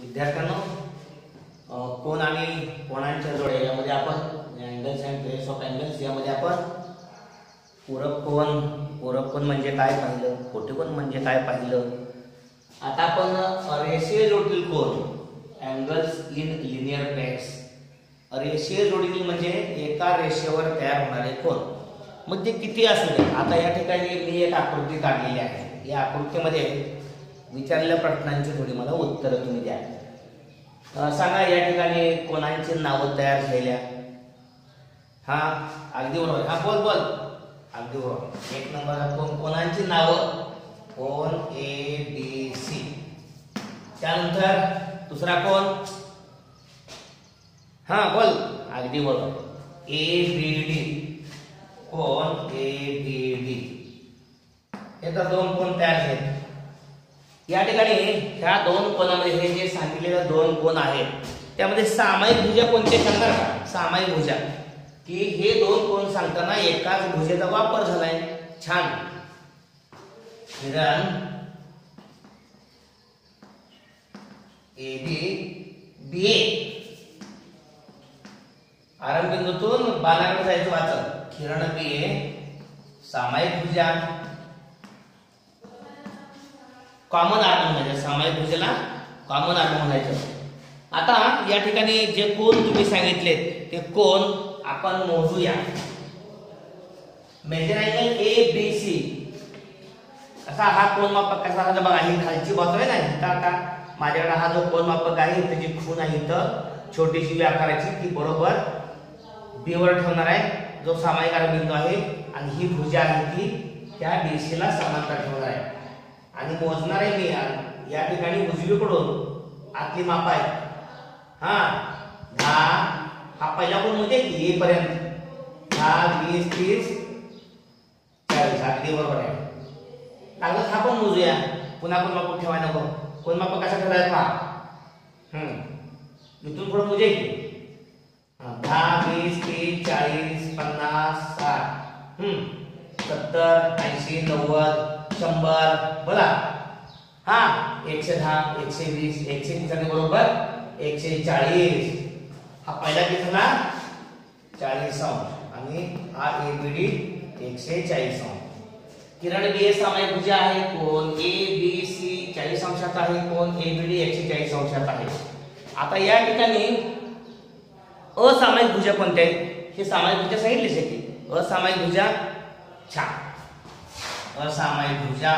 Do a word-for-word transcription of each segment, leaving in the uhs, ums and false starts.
विद्यार्थ्यांनो, कोन आणि कोणांच्या जोड्या यामध्ये आपण angles and pairs of angles यामध्ये आपण पूरक कोन, पूरक कोन म्हणजे काय पाहिलं, कोटिकोन म्हणजे काय पाहिलं. आता आपण रेषीय जोडीतील कोन, अँगल्स इन लिनियर पेअर्स. रेषीय जोडीतील म्हणजे एका रेषेवर तयार होणारे कोन, मग ते किती असू दे. आता या ठिकाणी मी एक आकृती काढलेली आहे. या आकृतीमध्ये विचारलेल्या प्रश्नांची थोडी मला उत्तरं तुम्ही द्या. सांगा या ठिकाणी कोणांची नावं तयार झालेल्या. हा अगदी बरोबर. हा बोल बोल अगदी बरोबर. एक नंबर कोण कोणांची नावं, कोण ए बी सी. त्यानंतर दुसरा कोण, हा बोल अगदी बरोबर ए बी डी. कोण ए बी डी. हे तर दोन कोण तयार झाले. या ठिकाणी ह्या दोन कोणामध्ये हे जे सांगितलेले दोन कोण आहेत त्यामध्ये सामायिक भुजा कोणते सांगणार का. सामायिक भुजा की हे दोन कोण सांगताना एकाच भुजेचा वापर झालाय. छान. किरण ए बी बी ए. आरंभ बिंदूतून बाणाकडे जायचं वाचन. किरण बी ए सामायिक भुजा. कॉमन आर्म म्हणायचं. सामायिक भुजेला कॉमन आर्म म्हणायचं. आता या ठिकाणी जे कोन तुम्ही सांगितले ते कोन आपण मोजूया. Measure angle A B C. असा हा कोन मापक कसा आहे बघा. ही खालची बाजू आहे ना. आता माझ्याकडे हा जो कोन मापक आहे त्याची खूण आहे इथं छोटीशी आकाराची, ती बरोबर बी वर ठेवणार आहे जो सामायिक आर्म बिंदू आहे. आणि ही भुजा आहे ती त्या बीसी ला समांतर ठेवणार आहे. आणि मोजणार आहे मी या ठिकाणी उजवीकडून आतली माप आहे. हा दहा. हा पहिला कोण म्हणजे ए पर्यंत दहा वीस तीस चाळीस अगदी बरोबर आहे. लागलं हा पण मोजूया. पुन्हा कोण माप ठेवायला नको. कोण माप कसा ठेवायचा पहा. हम्म इथून पुढे मोजे की दहा वीस तीस चाळीस पन्नास साठ हम्म सत्तर ऐंशी नव्वद शंभर. बोला. हा एकशे दहा एकशे वीस एकशे तीस आणि बरोबर एकशे चाळीस. हा पहिला किती झाला चाळीस अंश आणि हा ए बी डी एकशे चाळीस अंश. किरण बी ए सामायिक भुजा आहे. कोण ए बी सी चाळीस अंशात आहे. कोण ए बी डी एकशे चाळीस अंशात आहे. आता या ठिकाणी असामायिक भुजा कोणत्या आहेत हे सामायिक भुजा सांगितलीच आहे की. असामायिक भुजा. छान. असामायिक भुजा.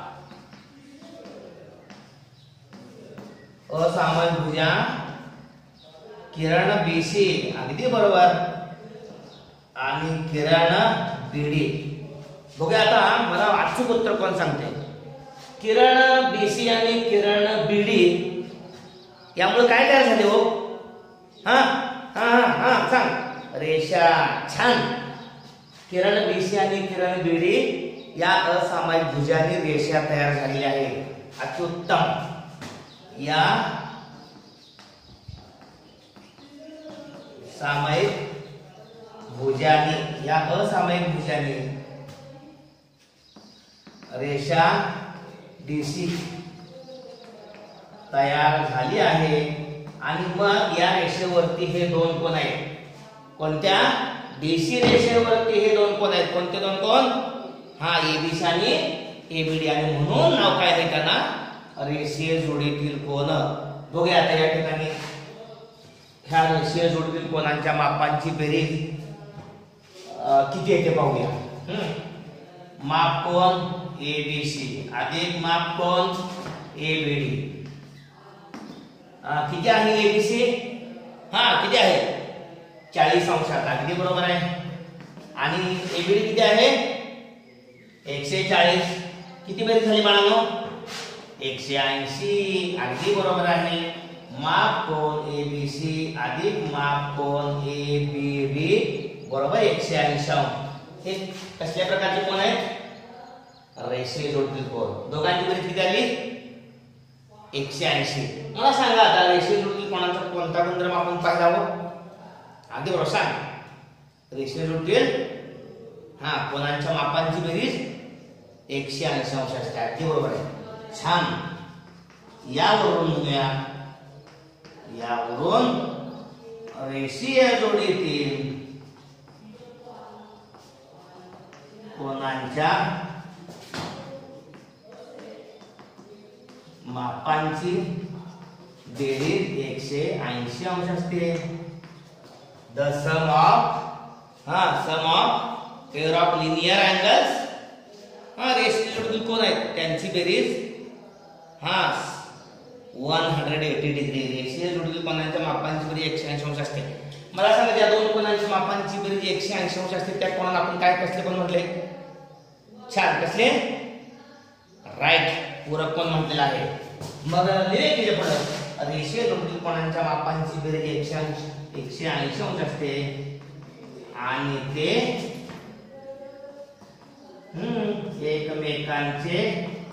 असामायिक भुजा किरण बीसी अगदी बरोबर आणि किरण बीडी. बघूया आता मला अचूक उत्तर कोण सांगते. किरण बीसी आणि किरण बीडी यामुळे काय तयार झाले हो. हा हा हा सांग. रेषा. छान. किरण बीसी आणि किरण बीडी या असामायिक भुजांनी रेषा तयार झालेली आहे. अत्युत्तम. या सामायिक भुजांनी या असामायिक भुजांनी रेषा डीसी तयार झाली आहे. आणि मग या रेषेवरती हे दोन कोण आहेत. कोणत्या डीसी रेषेवरती हे दोन कोण आहेत. कोणते दोन कोण. हा एबीसी आणि एबीडी. आणि म्हणून नाव काय आहे त्यांना रेषीय जोडीतील कोन. बघूया आता या ठिकाणी ह्या रेषीय जोडीतील कोनांच्या मापांची बेरीज किती आहे ते पाहूया. माप कोन एबीसी अधिक माप कोन एबीडी किती आहे. एबीसी हा किती आहे चाळीस अंशात. अगदी बरोबर आहे. आणि एबीडी किती आहे एकशे चाळीस. किती बेरीज झाली बाळांनो एकशे ऐंशी. अगदी बरोबर आहे. माप कोन एबीसी अधिक माप कोन एबीडी बरोबर एकशे ऐंशी अंश. हे कसल्या प्रकारचे कोण आहेत रेषीय जोडीतील कोन. दोघांची बेरीज किती आली एकशे ऐंशी. मला सांगा आता रेषीय जोडीतील कोणाचा कोणता गुणधर्म आपण पाहिला हो. अगदी बरोबर सांग. रेषीय जोडीतील हा कोणांच्या मापांची बेरीज एकशे ऐंशी अंश असते. अगदी बरोबर आहे. छान. यावरून बघूया यावरून रेषीय जोडीतील कोनांच्या मापांची बेरीज एकशे ऐंशी अंश असते. द सम ऑफ हा sum of pair of linear angles, हा रेषीय जोडीतील कोन आहेत त्यांची बेरीज हा एकशे ऐंशी डिग्री. रेषीय जोडीतील कोनांच्या मापांची बेरीज एकशे ऐंशी अंश असते. मला सांगा ज्या दोन कोनांच्या मापांची बेरीज एकशे ऐंशी अंश असते त्या कोणाला आपण काय कसले कोन म्हटले? छान, कसले? राईट, पूरक कोन म्हटलेला आहे. मग लिहिले केले पुढे रेषीय जोडीतील कोनांच्या मापांची बेरीज एकशे ऐंशी एकशे ऐंशी अंश असते आणि ते हम्म एकमेकांचे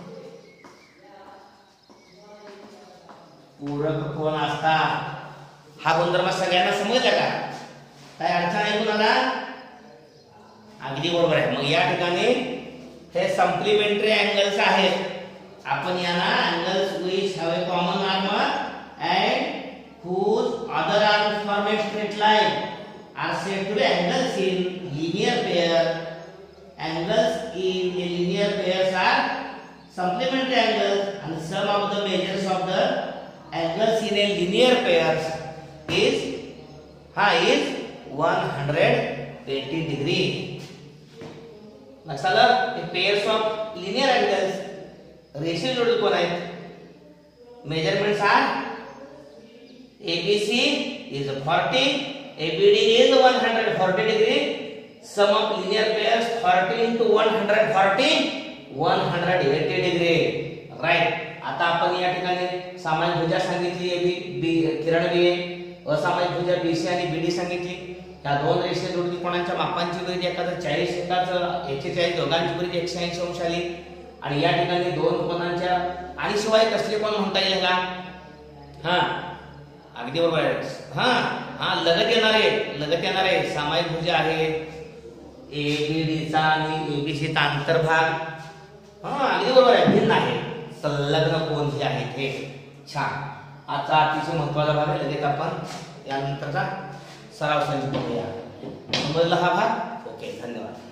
पूरक कोन असतात. हा गुणधर्म सगळ्यांना समजला का? काय अडचण आहे कुणाला? अगदी बरोबर आहे. मग या ठिकाणी हे सप्लिमेंटरी अँगल्स आहेत. आपण यांना angles which have a common arm and whose other arms form a straight line are said to be angles in linear pair. Angles in a linear pairs are supplementary angles and sum of the measures of the angles in a linear pairs is ha is one hundred eighty degree. लक्षात आलं? हे pairs of linear angles रेषीय जोडीतील कोन आहेत. Measurements are A B C is forty, A B D is one hundred forty degree. Sum of linear pairs forty into one hundred forty, one hundred eighty degree. Right. आता आपण या ठिकाणी सामान्य भुजा सांगितली A B B Kiran B आहे, असामान्य भुजा B C आणि B D सांगितली. या दोन रेषीय जोडीतील कोनांच्या मापांची बेरीज एकाच चाळीस एकाच एक्केचाळीस दोघांची बेरीज एकशे ऐंशी अंश आली. आणि या ठिकाणी दोन कोनांच्या आणि शिवाय कसले कोन म्हणता येईल का? हा अगदी बरोबर आहे. हा हा लगत येणारे लगत येणारे सामायिक भुजा आहे ए बी डी चा आणि ए बी सी चा अंतर्भाग. हा अगदी बरोबर आहे, भिन्न आहे. संलग्न कोन जे आहेत हे. छान. आजचा अतिशय महत्त्वाचा भाग आहे. लगेच आपण यानंतरचा सराव संच बघूया. समजला हा भाग? ओके, धन्यवाद.